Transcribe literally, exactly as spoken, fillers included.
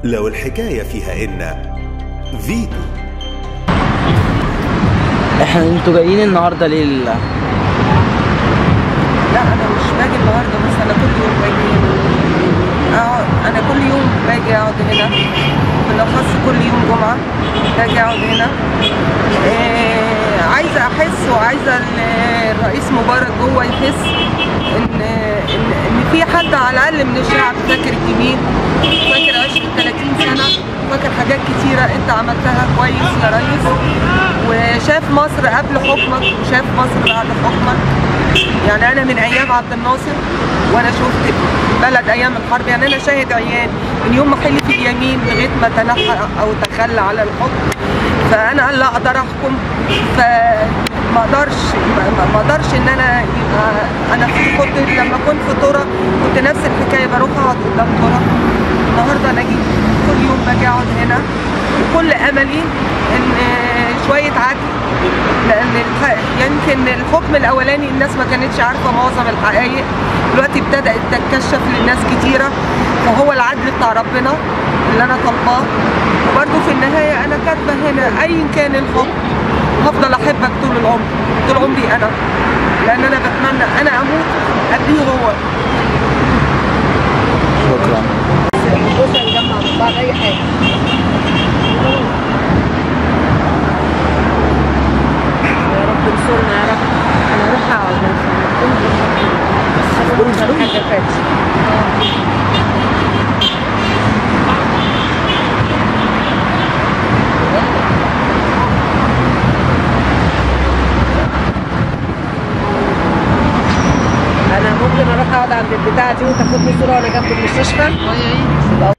لو الحكاية فيها إن فيتو. احنا انتوا جايين النهارده ليه؟ لا انا مش باجي النهارده، بس انا كل يوم باجي اقعد، انا كل يوم باجي اقعد هنا، بالاخص كل يوم جمعه باجي اقعد هنا. إيه عايزه احس، وعايزه الرئيس مبارك جوه يحس ان ان ان في حد على الاقل من الشعب فاكر الجميل، فاكر عشرين تلاتين سنه، فاكر حاجات كتيره انت عملتها كويس يا ريس، وشاف مصر قبل حكمك وشاف مصر بعد حكمك. يعني انا من ايام عبد الناصر وانا شفت بلد ايام الحرب، يعني انا شاهد عيان من يوم ما حلف اليمين لغايه ما تنحى او تخلى على الحكم. فانا لا اقدر احكم، فما اقدرش ما اقدرش ان انا يبقى انا كنت لما كنت في ترى كنت نفس الحكايه، بروح اقعد قدام ترى. النهارده انا اجي كل يوم باجي اقعد هنا، وكل املي ان شويه عدل، لان يمكن الحكم الاولاني الناس ما كانتش عارفه معظم الحقائق، دلوقتي ابتدات تتكشف للناس كتيره، فهو العدل بتاع ربنا اللي انا طالباه. وبرده في النهايه انا كاتبه هنا ايا كان الحكم هفضل احبك طول العمر، طول عمري انا، لان انا بتمنى انا اموت قبليه هو. شكرا. بص نجمع مع بعض اي حاجه. يا رب انصرنا يا رب. انا هروح اقعد بس هروح حاجه فاتت. انا ممكن اروح اقعد عند البتاعه دي وتاخدني صوره وانا جنب المستشفى؟ اه يا ريت.